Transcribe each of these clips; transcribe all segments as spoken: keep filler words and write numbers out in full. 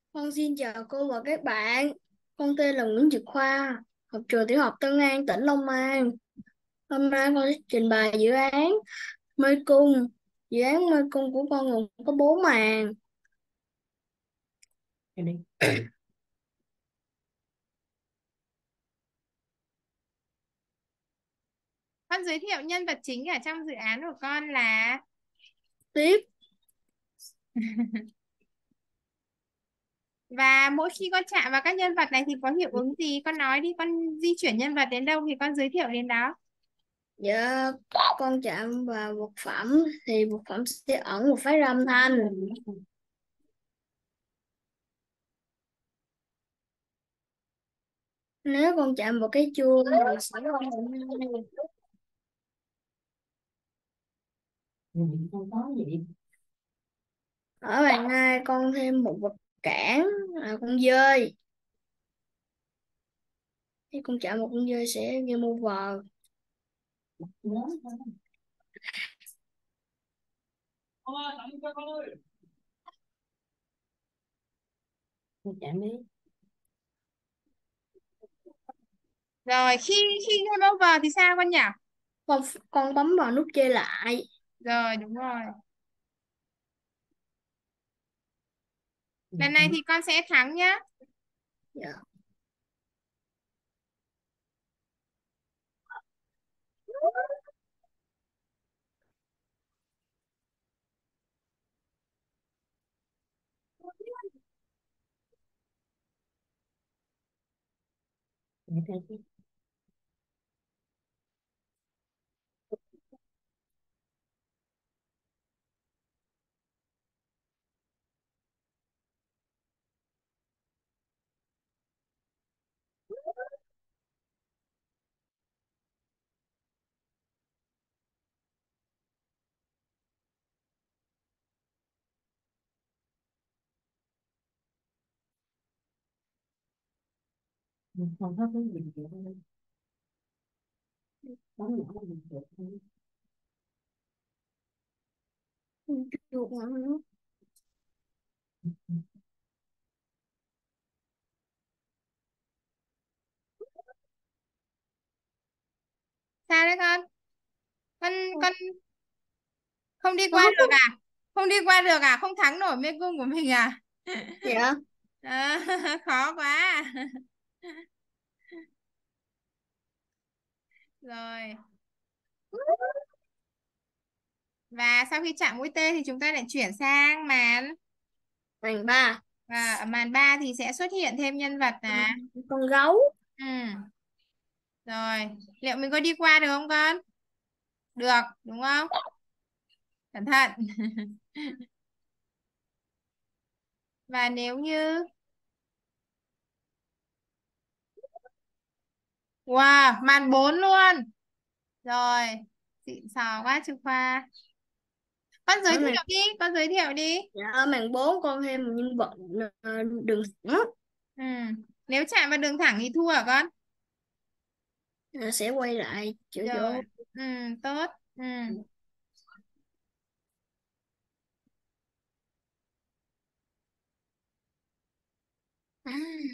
Con xin chào cô và các bạn. Con tên là Nguyễn Nhật Khoa, học trường tiểu học Tân An, tỉnh Long An. Hôm nay con sẽ trình bày dự án mê cung. Dự án mê cung của con gồm có bốn màn. Con giới thiệu nhân vật chính ở trong dự án của con là Tiếp, và mỗi khi con chạm vào các nhân vật này thì có hiệu ứng gì? Con nói đi, con di chuyển nhân vật đến đâu thì con giới thiệu đến đó. dạ, con chạm vào vật phẩm thì vật phẩm sẽ ẩn một phát ra âm thanh. Nếu con chạm vào cái chuông thì sẽ có âm thanh. Ở bàn hai con thêm một vật cản là con dơi. Khi con chạm vào con dơi sẽ game over. Chạm đi. Rồi khi khi game over thì sao con nhỉ? con con bấm vào nút chơi lại. Rồi đúng rồi. Lần này thì con sẽ thắng nhá. Dạ. Không có cái gì để bấm nhỏ mình được. Chuột nữa. Sao đấy con? Con con không đi Nó qua không được có. à? Không đi qua được à? Không thắng nổi mê cung của mình à? Dạ. À, khó quá. Rồi. Và sau khi chạm mũi tên thì chúng ta lại chuyển sang màn Màn ba. và ở màn ba thì sẽ xuất hiện thêm nhân vật con, là con gấu. ừ. Rồi, liệu mình có đi qua được không con? Được, đúng không? Cẩn thận. Và nếu như wow, màn bốn luôn. Rồi, xịn sò quá Chu Khoa. Con giới Ở màn thiệu đi, con giới thiệu đi. dạ, ở màn bốn con thêm một nhân vật ờ, đường thẳng. Ừ. Nếu chạm vào đường thẳng thì thua hả con? Ờ, sẽ quay lại chỗ Rồi. chỗ. Ừ, tốt. Ừ. À,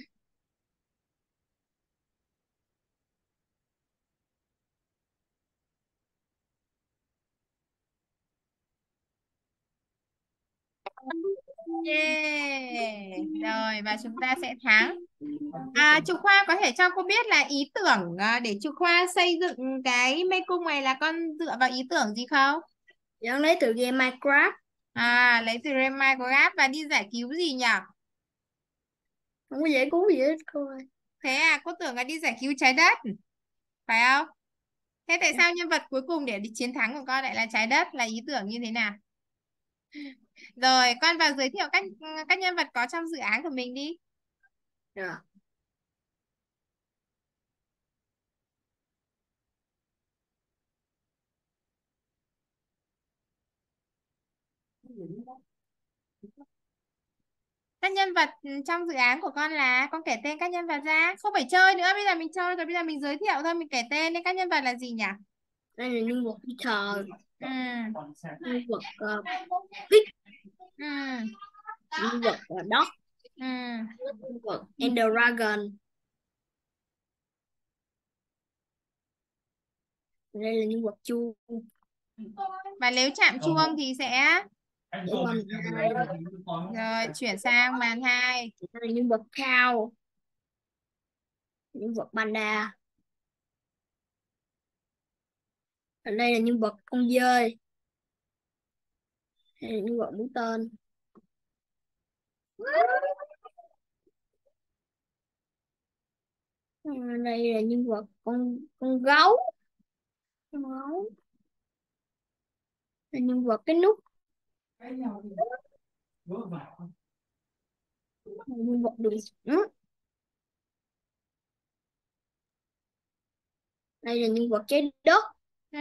Yeah. Rồi và chúng ta sẽ thắng. À, Trục Khoa có thể cho cô biết là ý tưởng à, để Trục Khoa xây dựng cái mê cung này là con dựa vào ý tưởng gì không? dạ, lấy từ game Minecraft. À, lấy từ game Minecraft và đi giải cứu gì nhỉ? Không có dễ cứu gì hết cô ơi. Thế à, cô tưởng là đi giải cứu trái đất, phải không? Thế tại Dạ. sao nhân vật cuối cùng để đi chiến thắng của con lại là trái đất là ý tưởng như thế nào? Rồi, con vào giới thiệu các các nhân vật có trong dự án của mình đi. Rồi. Các nhân vật ừ, trong dự án của con là con kể tên các nhân vật ra, không phải chơi nữa, bây giờ mình chơi rồi, bây giờ mình giới thiệu thôi, mình kể tên đi, các nhân vật là gì nhỉ? Đây là nhân vật Peter, Ừ. nhân vật uh, Pig, Ừ. nhân vật uh, Dot, Ừ. Nhân vật Ender Dragon. Đây là nhân vật chuông. Và nếu chạm chuông thì sẽ Để qua màn hai. rồi chuyển sang màn hai. Đây là nhân vật Cow. Nhân vật Panda. Ở đây là nhân vật con dơi. Đây là nhân vật mũi tên. Ở đây là nhân vật con con gấu. Con gấu. Đây là nhân vật cái nút. Đây là nhân vật đường sẵn. Đây là nhân vật trái đất. Ừ.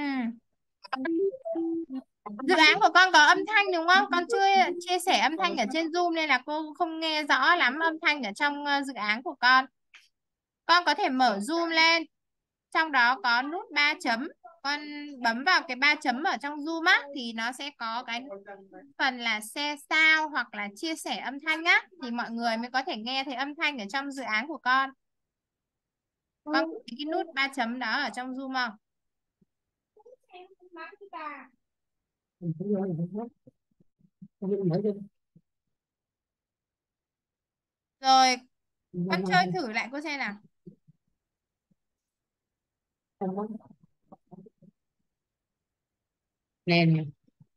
Dự án của con có âm thanh đúng không? Con chưa chia sẻ âm thanh ở trên Zoom nên là cô không nghe rõ lắm âm thanh ở trong ờ, dự án của con. Con có thể mở Zoom lên. Trong đó có nút ba chấm. Con bấm vào cái ba chấm ở trong Zoom á thì nó sẽ có cái phần là share sound hoặc là chia sẻ âm thanh á thì mọi người mới có thể nghe thấy âm thanh ở trong dự án của con. Con thấy cái nút ba chấm đó ở trong Zoom không? Rồi, con chơi thử lại cô xem nào. Nè nè.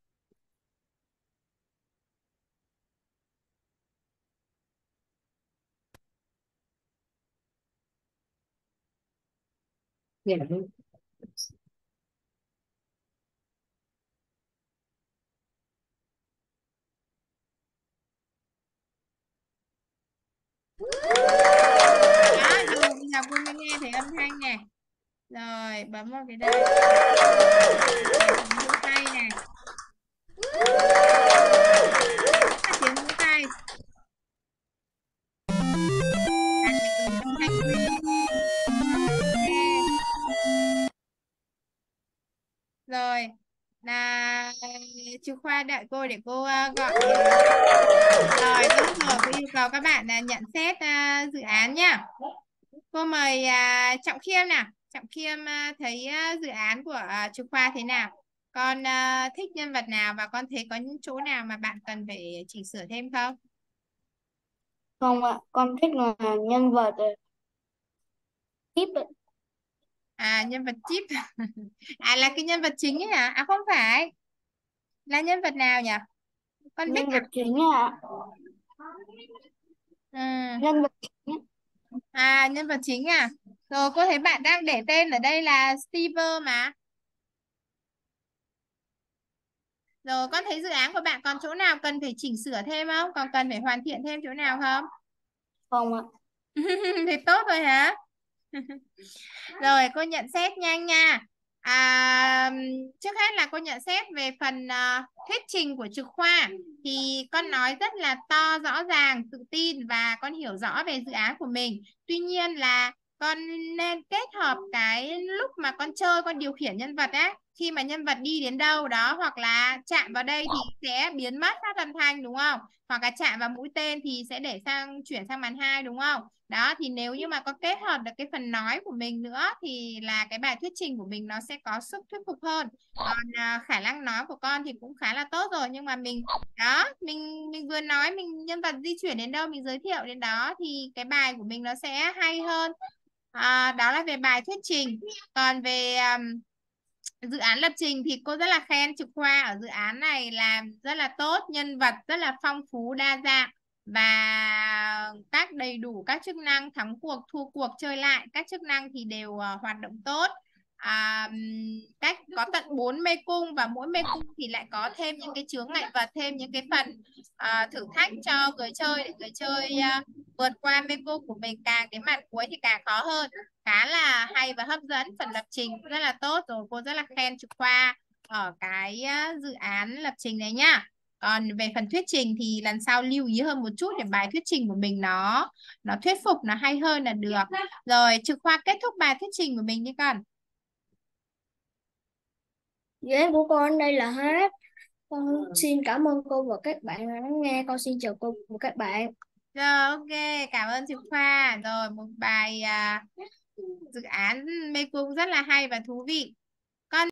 Dạ. Đó, dù bây giờ cô mới nghe thấy âm thanh này. Rồi, bấm vào cái đây. Tiếng vỗ tay này. Là tiếng vỗ tay. Đặt cái âm thanh quy. Ok. Rồi, là chú Khoa đợi cô để cô uh, gọi. Rồi, đúng rồi, cô yêu cầu các bạn uh, nhận xét uh, dự án nhá. Cô mời uh, Trọng Khiêm nào. Trọng Khiêm uh, thấy uh, dự án của uh, chú Khoa thế nào? Con uh, thích nhân vật nào và con thấy có những chỗ nào mà bạn cần phải chỉnh sửa thêm không? Không ạ, con thích là nhân vật ờ, tiếp ạ. À, nhân vật chip. À, là cái nhân vật chính ấy hả? À, không phải. Là nhân vật nào nhỉ? Con biết Nhân vật à? chính ạ. Ừ. Nhân vật chính ạ. À, nhân vật chính à? Rồi, cô thấy bạn đang để tên ở đây là Steve mà. Rồi, con thấy dự án của bạn còn chỗ nào cần phải chỉnh sửa thêm không? Còn cần phải hoàn thiện thêm chỗ nào không? Không ạ. Thì tốt rồi hả? Rồi cô nhận xét nhanh nha. À, trước hết là cô nhận xét về phần uh, thuyết trình của Trực Khoa thì con nói rất là to rõ ràng, tự tin và con hiểu rõ về dự án của mình. Tuy nhiên là con nên kết hợp cái lúc mà con chơi con điều khiển nhân vật á, khi mà nhân vật đi đến đâu đó hoặc là chạm vào đây thì sẽ biến mất phát âm thanh đúng không? Hoặc là chạm vào mũi tên thì sẽ để sang chuyển sang màn hai đúng không? Đó thì nếu như mà có kết hợp được cái phần nói của mình nữa thì là cái bài thuyết trình của mình nó sẽ có sức thuyết phục hơn. Còn à, khả năng nói của con thì cũng khá là tốt rồi nhưng mà mình đó mình mình vừa nói mình nhân vật di chuyển đến đâu mình giới thiệu đến đó thì cái bài của mình nó sẽ hay hơn. À, đó là về bài thuyết trình. Còn về um, dự án lập trình thì cô rất là khen Trực Khoa ở dự án này làm rất là tốt, nhân vật rất là phong phú đa dạng và các đầy đủ các chức năng thắng cuộc thua cuộc chơi lại các chức năng thì đều uh, hoạt động tốt. À, ừm, cách có tận bốn mê cung và mỗi mê cung thì lại có thêm những cái chướng ngại vật, thêm những cái phần à, thử thách cho người chơi để người chơi à, vượt qua mê cung của mình, càng đến màn cuối thì càng khó hơn. Khá là hay và hấp dẫn, phần lập trình cũng rất là tốt rồi, cô rất là khen Trực Khoa ở cái à, dự án lập trình này nhá. Còn về phần thuyết trình thì lần sau lưu ý hơn một chút để bài thuyết trình của mình nó nó thuyết phục, nó hay hơn là được. Rồi Trực Khoa kết thúc bài thuyết trình của mình đi con. Dự án của con đây là hết. Con xin cảm ơn cô và các bạn đã lắng nghe. Con xin chào cô và các bạn. Rồi, ok, cảm ơn chị Khoa. Rồi, một bài à, dự án mê cung rất là hay và thú vị.